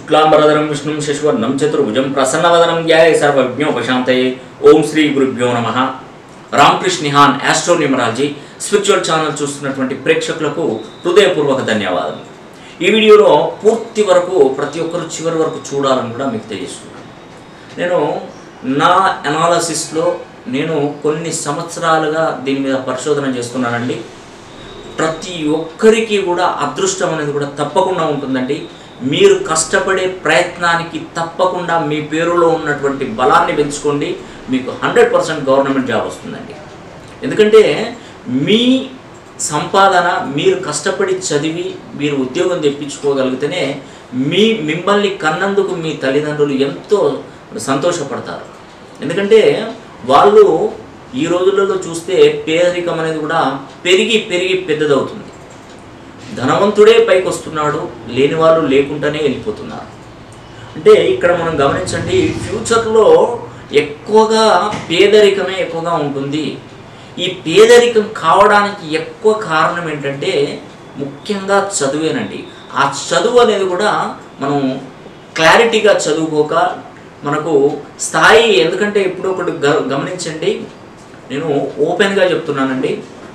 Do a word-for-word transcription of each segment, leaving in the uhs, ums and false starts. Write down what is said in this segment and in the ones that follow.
शुक्लांबरधरं विष्णुं शशिवर्णं चतुर्भुजं प्रसन्नवदनं ध्याये सर्वविघ्नोपशान्तये। ओम श्री गुरुभ्यो नमः। Ramakrishna Nihan astro numerology spiritual channel చూస్తున్నటువంటి ప్రేక్షకులకు హృదయపూర్వక ధన్యవాదాలు। ఈ వీడియోలో పూర్తి వరకు ప్రతి ఒక్కరు చివరి వరకు చూడాలని కూడా మీకు తెలియజేస్తున్నాను। నేను నా అనాలిసిస్లో నేను కొన్ని సంవత్సరాలుగా దీని మీద పరిశోధన చేస్తున్నానండి। ప్రతి ఒక్కరికి కూడా అదృష్టం అనేది కూడా తప్పకుండా ఉంటుందండి। మీరు కష్టపడే ప్రయత్నానికి తప్పకుండా మీ పేరులో ఉన్నటువంటి బలాన్ని పెంచుకోండి, మీకు హండ్రెడ్ పర్సెంట్ గవర్నమెంట్ జాబ్ వస్తుందండి। ఎందుకంటే మీ సంపాదన మీరు కష్టపడి చదివి మీరు ఉద్యోగం తెప్పించుకోగలిగితేనే మీ మిమ్మల్ని కన్నందుకు మీ తల్లిదండ్రులు ఎంతో సంతోషపడతారు। ఎందుకంటే వాళ్ళు ఈ రోజులలో చూస్తే పేదరికం అనేది కూడా పెరిగి పెరిగి పెద్దదవుతుంది। ధనవంతుడే పైకి వస్తున్నాడు, లేని వాళ్ళు లేకుండానే వెళ్ళిపోతున్నారు। అంటే ఇక్కడ మనం గమనించండి, ఫ్యూచర్లో ఎక్కువగా పేదరికమే ఎక్కువగా ఉంటుంది। ఈ పేదరికం కావడానికి ఎక్కువ కారణం ఏంటంటే ముఖ్యంగా చదువేనండి। ఆ చదువు అనేది కూడా మనం క్లారిటీగా చదువుకోక మనకు స్థాయి, ఎందుకంటే ఇప్పుడు ఒకటి గమనించండి, నేను ఓపెన్గా చెప్తున్నానండి,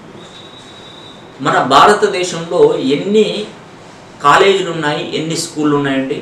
మన భారతదేశంలో ఎన్ని కాలేజీలు ఉన్నాయి, ఎన్ని స్కూళ్ళు ఉన్నాయండి।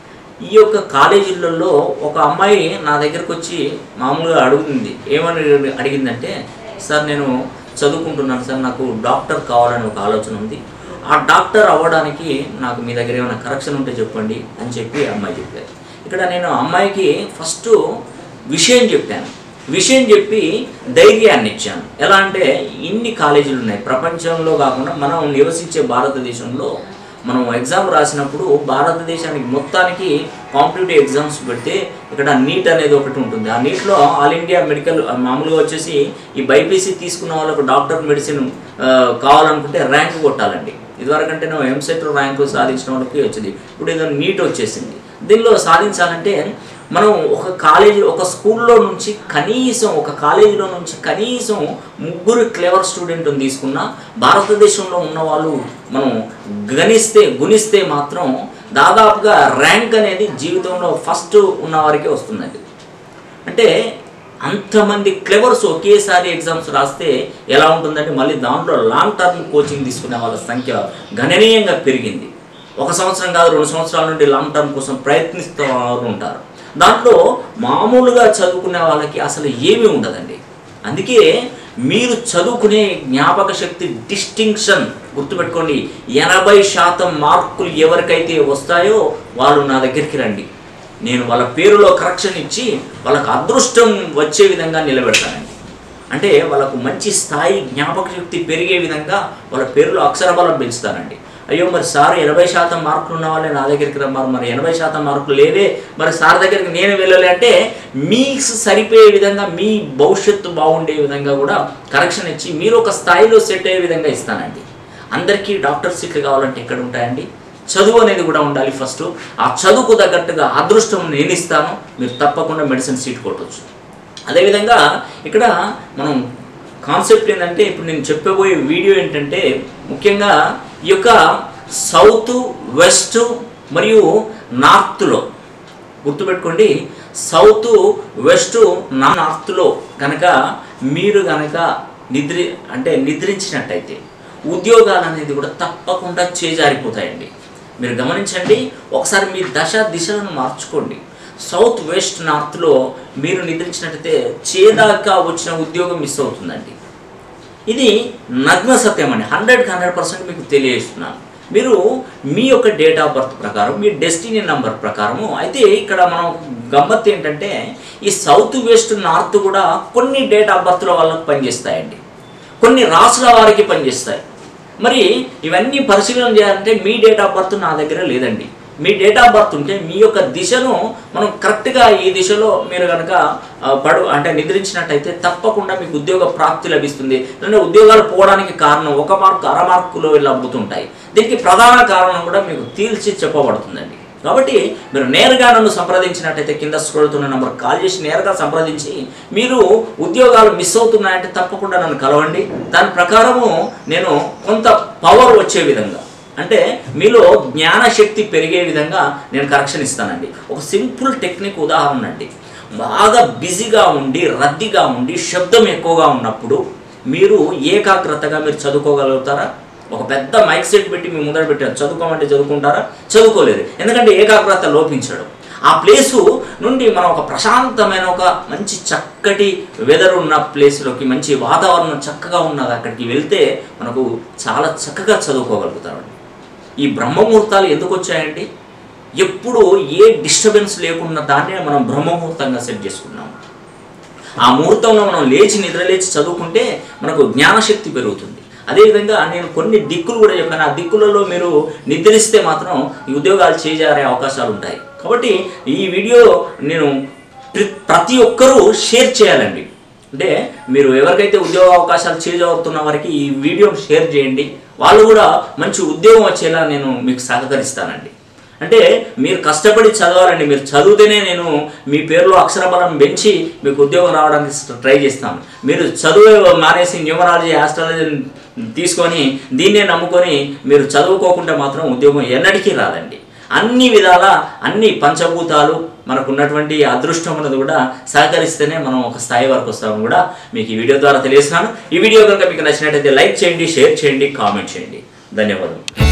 ఈ యొక్క కాలేజీలలో ఒక అమ్మాయి నా దగ్గరకు వచ్చి మామూలుగా అడుగుతుంది, ఏమని అడిగిందంటే, సార్ నేను చదువుకుంటున్నాను సార్, నాకు డాక్టర్ కావాలని ఒక ఆలోచన ఉంది, ఆ డాక్టర్ అవ్వడానికి నాకు మీ దగ్గర ఏమైనా కరెక్షన్ ఉంటే చెప్పండి అని చెప్పి అమ్మాయి చెప్పారు। ఇక్కడ నేను అమ్మాయికి ఫస్ట్ విషయం చెప్పాను, విషయం చెప్పి ధైర్యాన్ని ఇచ్చాను। ఎలా అంటే ఇన్ని కాలేజీలు ఉన్నాయి ప్రపంచంలో, కాకుండా మనం నివసించే భారతదేశంలో మనం ఎగ్జామ్ రాసినప్పుడు భారతదేశానికి మొత్తానికి కాంపిటేటివ్ ఎగ్జామ్స్ పెడితే ఇక్కడ నీట్ అనేది ఒకటి ఉంటుంది। ఆ నీట్లో ఆల్ ఇండియా మెడికల్ మామూలుగా వచ్చేసి ఈ బైపీసీ తీసుకున్న వాళ్ళకు డాక్టర్ మెడిసిన్ కావాలనుకుంటే ర్యాంక్ కొట్టాలండి। ఇదివరకంటే నువ్వు ఎంసెట్ ర్యాంకు సాధించిన వాళ్ళకి వచ్చింది, ఇప్పుడు ఏదో నీట్ వచ్చేసింది। దీనిలో సాధించాలంటే మనం ఒక కాలేజీ ఒక స్కూల్లో నుంచి కనీసం ఒక కాలేజీలో నుంచి కనీసం ముగ్గురు క్లెవర్ స్టూడెంట్ని తీసుకున్న భారతదేశంలో ఉన్న వాళ్ళు మనం గణిస్తే గుణిస్తే మాత్రం దాదాపుగా ర్యాంక్ అనేది జీవితంలో ఫస్ట్ ఉన్న వారికే వస్తుందండి। అంటే అంతమంది క్లెవర్స్ ఒకేసారి ఎగ్జామ్స్ రాస్తే ఎలా ఉంటుందంటే మళ్ళీ దాంట్లో లాంగ్ టర్మ్ కోచింగ్ తీసుకునే వాళ్ళ సంఖ్య గణనీయంగా పెరిగింది। ఒక సంవత్సరం కాదు, రెండు సంవత్సరాల నుండి లాంగ్ టర్మ్ కోసం ప్రయత్నిస్తూ ఉంటారు। దాంట్లో మామూలుగా చదువుకునే వాళ్ళకి అసలు ఏమీ ఉండదండి। అందుకే మీరు చదువుకునే జ్ఞాపక శక్తి డిస్టింక్షన్ గుర్తుపెట్టుకోండి, ఎనభై శాతం మార్కులు ఎవరికైతే వస్తాయో వాళ్ళు నా దగ్గరికి రండి, నేను వాళ్ళ పేరులో కరెక్షన్ ఇచ్చి వాళ్ళకు అదృష్టం వచ్చే విధంగా నిలబెడతానండి। అంటే వాళ్ళకు మంచి స్థాయి జ్ఞాపక శక్తి పెరిగే విధంగా వాళ్ళ పేరులో అక్షరబలం పెంచుతానండి। అయ్యో మరి సార్ ఎనభై శాతం మార్కులు ఉన్న వాళ్ళే నా దగ్గరికి రమ్మారు, మరి ఎనభై శాతం మార్కులు లేవే, మరి సార్ దగ్గరికి నేను వెళ్ళాలి అంటే మీకు సరిపోయే విధంగా మీ భవిష్యత్తు బాగుండే విధంగా కూడా కరెక్షన్ ఇచ్చి మీరు ఒక స్థాయిలో సెట్ అయ్యే విధంగా ఇస్తానండి। అందరికీ డాక్టర్ సీట్లు కావాలంటే ఎక్కడ ఉంటాయండి, చదువు అనేది కూడా ఉండాలి ఫస్ట్। ఆ చదువుకు తగ్గట్టుగా అదృష్టం నేను ఇస్తాను, మీరు తప్పకుండా మెడిసిన్ సీట్ కొట్టవచ్చు। అదేవిధంగా ఇక్కడ మనం కాన్సెప్ట్ ఏంటంటే, ఇప్పుడు నేను చెప్పబోయే వీడియో ఏంటంటే ముఖ్యంగా ఈ యొక్క సౌత్ వెస్ట్ మరియు నార్త్లో గుర్తుపెట్టుకోండి, సౌత్ వెస్ట్ నార్త్లో కనుక మీరు కనుక నిద్రి అంటే నిద్రించినట్టయితే ఉద్యోగాలు అనేది కూడా తప్పకుండా చేజారిపోతాయండి। మీరు గమనించండి, ఒకసారి మీ దశ దిశలను మార్చుకోండి। సౌత్ వెస్ట్ నార్త్లో మీరు నిద్రించినట్టయితే చేదాకా వచ్చిన ఉద్యోగం మిస్ అవుతుందండి। ఇది నగ్న సత్యం అండి, హండ్రెడ్కి హండ్రెడ్ పర్సెంట్ మీకు తెలియజేస్తున్నాను। మీరు మీ యొక్క డేట్ ఆఫ్ బర్త్ ప్రకారం మీ డెస్టినీ నెంబర్ ప్రకారము అయితే ఇక్కడ మనం గమ్మత్తు ఏంటంటే ఈ సౌత్ వెస్ట్ నార్త్ కూడా కొన్ని డేట్ ఆఫ్ బర్త్లో వాళ్ళకి పనిచేస్తాయండి, కొన్ని రాసుల వారికి పనిచేస్తాయి। మరి ఇవన్నీ పరిశీలన చేయాలంటే మీ డేట్ ఆఫ్ బర్త్ నా దగ్గర లేదండి। మీ డేట్ ఆఫ్ బర్త్ ఉంటే మీ యొక్క దిశను మనం కరెక్ట్గా ఈ దిశలో మీరు కనుక పడు అంటే నిద్రించినట్టయితే తప్పకుండా మీకు ఉద్యోగ ప్రాప్తి లభిస్తుంది। అంటే ఉద్యోగాలు పోవడానికి కారణం ఒక మార్కు అర మార్కులో లబ్బుతుంటాయి, దీనికి ప్రధాన కారణం కూడా మీకు తీల్చి చెప్పబడుతుందండి। కాబట్టి మీరు నేరుగా నన్ను సంప్రదించినట్టయితే కింద స్క్రోల్ అవుతున్న నంబర్ కాల్ చేసి నేరుగా సంప్రదించి మీరు ఉద్యోగాలు మిస్ అవుతున్నాయంటే తప్పకుండా నన్ను కలవండి। దాని ప్రకారము నేను కొంత పవర్ వచ్చే విధంగా అంటే మీలో జ్ఞానశక్తి పెరిగే విధంగా నేను కరెక్షన్ ఇస్తానండి. ఒక సింపుల్ టెక్నిక్ ఉదాహరణ అండి. బాగా బిజీగా ఉండి రద్దీగా ఉండి శబ్దం ఎక్కువగా ఉన్నప్పుడు మీరు ఏకాగ్రతగా మీరు చదువుకోగలుగుతారా? ఒక పెద్ద మైక్ సెట్ పెట్టి మీ ముందర పెట్టారు, చదువుకోమంటే చదువుకుంటారా? చదువుకోలేరు. ఎందుకంటే ఏకాగ్రత లోపించడం. ఆ ప్లేసు నుండి మనం ఒక ప్రశాంతమైన ఒక మంచి చక్కటి వెదర్ ఉన్న ప్లేస్లోకి, మంచి వాతావరణం చక్కగా ఉన్నది అక్కడికి వెళ్తే మనకు చాలా చక్కగా చదువుకోగలుగుతామండి. ఈ బ్రహ్మముహూర్తాలు ఎందుకు వచ్చాయండి? ఎప్పుడు ఏ డిస్టర్బెన్స్ లేకుండా దాన్నే మనం బ్రహ్మముహూర్తంగా సెట్ చేసుకున్నాము. ఆ ముహూర్తంలో మనం లేచి నిద్రలేచి చదువుకుంటే మనకు జ్ఞానశక్తి పెరుగుతుంది. అదేవిధంగా నేను కొన్ని దిక్కులు కూడా చెప్పాను. ఆ దిక్కులలో మీరు నిద్రిస్తే మాత్రం ఈ ఉద్యోగాలు చేజారే అవకాశాలు ఉంటాయి. కాబట్టి ఈ వీడియో నేను ప్రతి ఒక్కరూ షేర్ చేయాలండి. అంటే మీరు ఎవరికైతే ఉద్యోగ అవకాశాలు చేంజ్ అవుతున్న వారికి ఈ వీడియోని షేర్ చేయండి. వాళ్ళు కూడా మంచి ఉద్యోగం వచ్చేలా నేను మీకు సహకరిస్తానండి. అంటే మీరు కష్టపడి చదవాలండి. మీరు చదివితేనే నేను మీ పేరులో అక్షరబలం పెంచి మీకు ఉద్యోగం రావడానికి ట్రై చేస్తాను. మీరు చదువు మానేసి న్యూమరాలజీ, ఆస్ట్రాలజీ తీసుకొని దీన్నే నమ్ముకొని మీరు చదువుకోకుండా మాత్రం ఉద్యోగం ఎన్నటికీ రాదండి. అన్ని విధాల అన్ని పంచభూతాలు మనకు ఉన్నటువంటి అదృష్టం అన్నది కూడా సహకరిస్తేనే మనం ఒక స్థాయి వరకు వస్తామని కూడా మీకు ఈ వీడియో ద్వారా తెలియజేస్తున్నాను. ఈ వీడియో కనుక మీకు నచ్చినట్టయితే లైక్ చేయండి, షేర్ చేయండి, కామెంట్ చేయండి. ధన్యవాదాలు.